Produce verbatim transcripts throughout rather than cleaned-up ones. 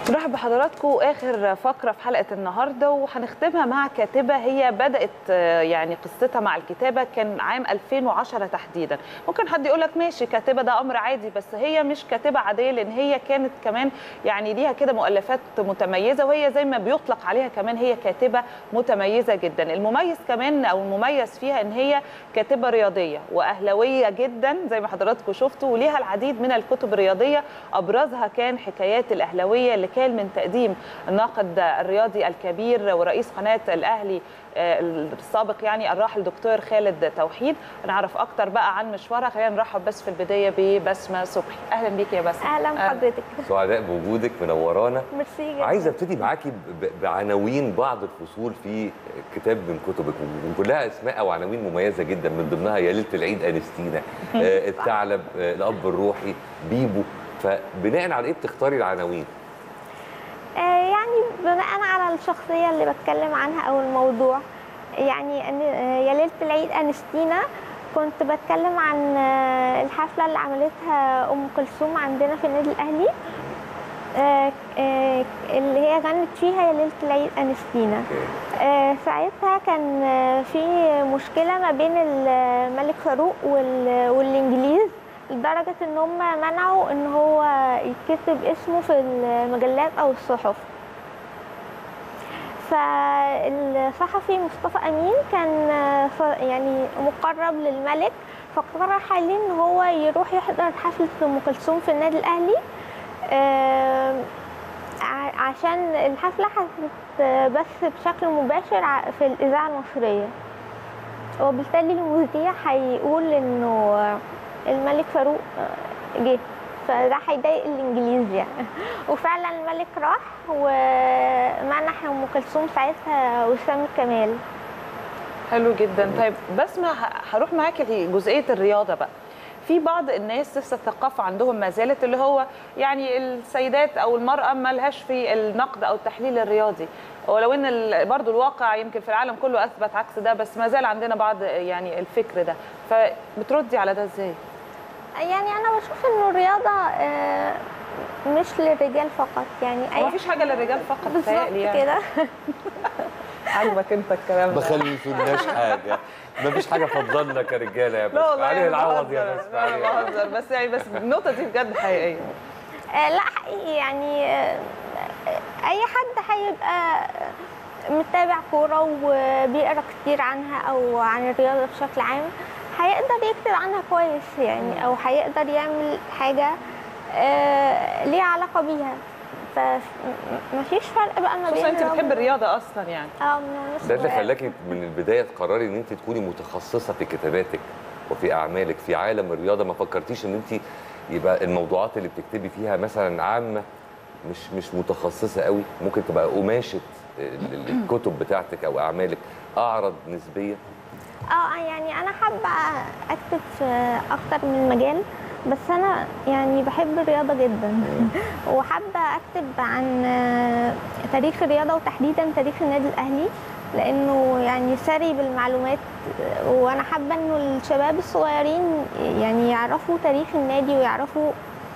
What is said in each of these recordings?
نرحب بحضراتكم اخر فقره في حلقه النهارده، وهنختمها مع كاتبه هي بدات يعني قصتها مع الكتابه كان عام ألفين وعشرة تحديدا. ممكن حد يقول لك ماشي كاتبه ده امر عادي، بس هي مش كاتبه عاديه، لان هي كانت كمان يعني ليها كده مؤلفات متميزه، وهي زي ما بيطلق عليها كمان هي كاتبه متميزه جدا. المميز كمان او المميز فيها ان هي كاتبه رياضيه واهلاويه جدا زي ما حضراتكم شفتوا، وليها العديد من الكتب الرياضيه ابرزها كان حكايات الاهلاويه اللي كان من تقديم الناقد الرياضي الكبير ورئيس قناه الاهلي السابق يعني الراحل دكتور خالد توحيد. نعرف اكتر بقى عن مشوارها. خلينا نرحب بس في البدايه ببسمه صبحي. اهلا بيك يا بسمه. اهلا بحضرتك. سعداء بوجودك، منورانا. ميرسي. عايزه ابتدي معاكي بعناوين بعض الفصول في كتاب من كتبك، وكلها اسماء وعناوين مميزه جدا، من ضمنها يا ليله العيد انستينا، الثعلب، الاب الروحي، بيبو. فبناء على ايه بتختاري العناوين؟ يعني بناء على الشخصيه اللي بتكلم عنها او الموضوع. يعني يا ليله العيد انستينا كنت بتكلم عن الحفله اللي عملتها ام كلثوم عندنا في النادي الاهلي، اللي هي غنت فيها يا ليله العيد انستينا. ساعتها كان في مشكله ما بين الملك فاروق والانجليز، لدرجه ان هم منعوا ان هو يكتب اسمه في المجلات او الصحف. فالصحفي مصطفى امين كان يعني مقرب للملك، فقرر حاليا ان هو يروح يحضر حفله ام كلثوم في النادي الاهلي، عشان الحفله هتتبث بشكل مباشر في الاذاعه المصريه، وبالتالي المذيع هيقول انه الملك فاروق جه، فده هيضايق الانجليز يعني. وفعلا الملك راح ومنح ام كلثوم ساعتها وسام الكمال. حلو جدا. طيب بسمه هروح معاكي لجزئيه الرياضه بقى. في بعض الناس لسه الثقافه عندهم ما زالت اللي هو يعني السيدات او المراه ما لهاش في النقد او التحليل الرياضي، ولو ان برضو الواقع يمكن في العالم كله اثبت عكس ده، بس ما زال عندنا بعض يعني الفكر ده. فبتردي على ده ازاي؟ يعني انا بشوف انه الرياضه مش للرجال فقط، يعني ما فيش حاجه للرجال فقط بالظبط يعني. كده عجبك انت الكلام ده؟ ما خليتولناش حاجه، ما فيش حاجه فضلنا كرجاله يا بس عليه العوض يا بس. انا بهزر بس يعني، بس النقطه دي بجد حقيقيه. لا حقيقي يعني اي حد هيبقى متابع كوره وبيقرا كتير عنها او عن الرياضه بشكل عام هيقدر يكتب عنها كويس يعني، او هيقدر يعمل حاجه آه ليها علاقه بيها. فمفيش فرق بقى ما بين. انت بتحب الرياضه اصلا يعني؟ اه من ده اللي خلاكي من البدايه تقرري ان انت تكوني متخصصه في كتاباتك وفي اعمالك في عالم الرياضه؟ ما فكرتيش ان انت يبقى الموضوعات اللي بتكتبي فيها مثلا عامه، مش مش متخصصه قوي، ممكن تبقى قماشه الكتب بتاعتك او اعمالك اعرض نسبيا؟ اه يعني انا حابه اكتب في اكتر من مجال، بس انا يعني بحب الرياضه جدا وحابه اكتب عن تاريخ الرياضه وتحديدا تاريخ النادي الاهلي، لانه يعني ثري بالمعلومات، وانا حابه انه الشباب الصغيرين يعني يعرفوا تاريخ النادي ويعرفوا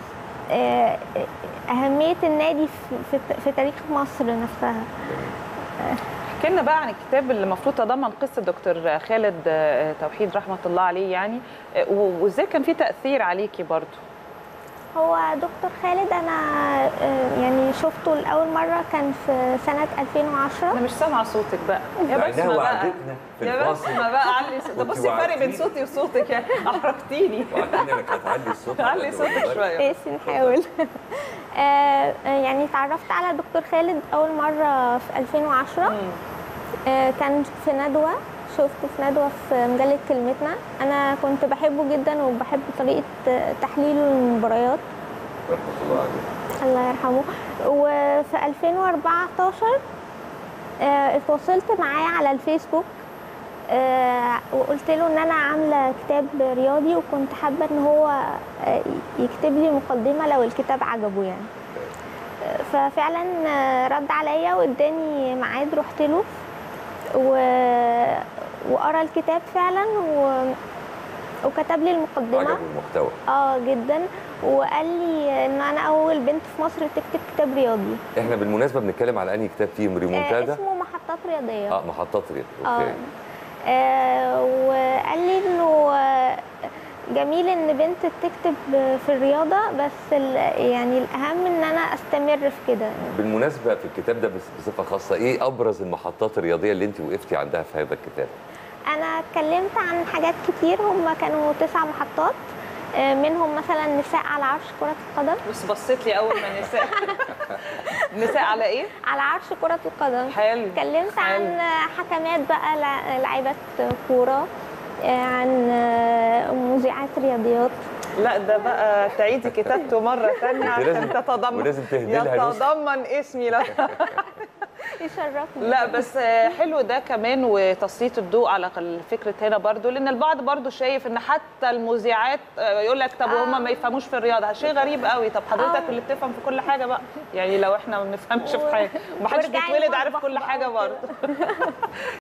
اهميه النادي في في تاريخ مصر نفسها. احكي لنا بقى عن الكتاب اللي المفروض تضمن قصه دكتور خالد توحيد رحمه الله عليه يعني، وازاي كان في تاثير عليكي برضو؟ هو دكتور خالد انا يعني شفته لاول مره كان في سنه ألفين وعشرة. انا مش سامعه صوتك بقى يا بسمه بقى، يا بسمه بقى علي صوتك. بصي الفرق بين صوتي وصوتك يعني، احرجتيني. وعدتيني انك هتعلي الصوت. علي صوتك شويه. ايش نحاول. آه يعني اتعرفت على دكتور خالد اول مره في ألفين وعشرة. آه كان في ندوه، شفته في ندوه في مجله كلمتنا. انا كنت بحبه جدا وبحب طريقه تحليله للمباريات. رحمه الله عليه. الله يرحمه. وفي ألفين وأربعتاشر آه اتواصلت معاه على الفيسبوك، آه وقلت له ان انا عامله كتاب رياضي وكنت حابه ان هو آه يكتب لي مقدمه لو الكتاب عجبه يعني. آه ففعلا آه رد عليا واداني ميعاد، رحت له و... وقرا الكتاب فعلا و... وكتب لي المقدمه. عجبه المحتوى. اه جدا، وقال لي ان انا اول بنت في مصر تكتب كتاب رياضي. احنا بالمناسبه بنتكلم على انهي كتاب فيهم؟ آه ريمونتادا؟ اسمه محطات رياضيه. اه محطات رياضيه، اوكي. آه. آه وقال لي انه جميل ان بنت تكتب في الرياضه، بس يعني الاهم ان انا استمر في كده. بالمناسبه في الكتاب ده بصفه خاصه، ايه ابرز المحطات الرياضيه اللي انت وقفتي عندها في هذا الكتاب؟ انا اتكلمت عن حاجات كتير، هم كانوا تسع محطات، منهم مثلا نساء على عرش كرة القدم. بس بصيت لي اول ما نساء. نساء على ايه؟ على عرش كرة القدم. حلو. اتكلمت حلو. عن حكمات بقى لعيبة كورة، عن مذيعات رياضيات. لا ده بقى تعيدي كتابته مرة ثانية عشان تتضمن، ولازم تهدي لها يتضمن اسمي. لا يشرفني. لا بس حلو ده كمان، وتسليط الضوء على الفكرة هنا برضو، لأن البعض برضو شايف إن حتى المذيعات يقول لك طب وهم ما يفهموش في الرياضة، شيء غريب قوي. طب حضرتك اللي بتفهم في كل حاجة بقى، يعني لو احنا ما بنفهمش في حاجة، ما حدش بيتولد عارف كل حاجة برضو.